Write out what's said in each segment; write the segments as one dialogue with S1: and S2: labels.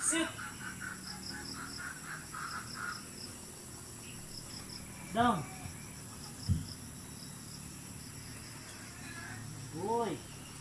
S1: Sit. Down. Boy.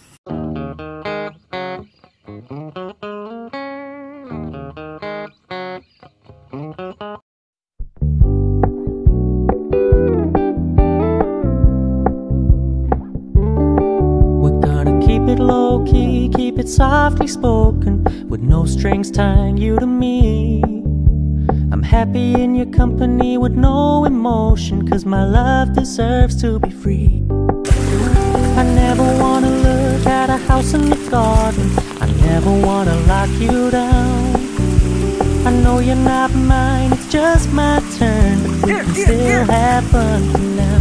S2: It low-key, keep it softly spoken, with no strings tying you to me. I'm happy in your company with no emotion, cause my love deserves to be free. I never wanna look at a house in the garden, I never wanna lock you down. I know you're not mine, it's just my turn, but we can still have fun for now.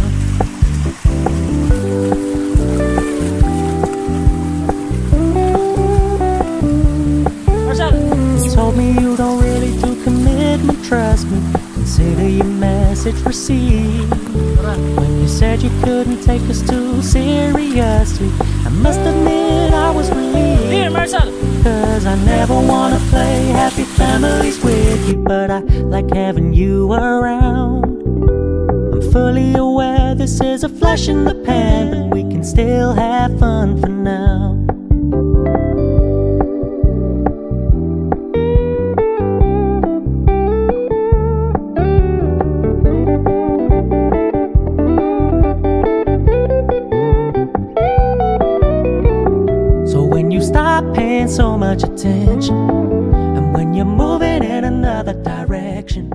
S2: Told me you don't really do commitment, trust me, consider your message received. When you said you couldn't take us too seriously, I must admit I was relieved. Cause I never wanna play happy families with you, but I like having you around. I'm fully aware this is a flash in the pan, but we can still have fun for now. Stop paying so much attention, and when you're moving in another direction,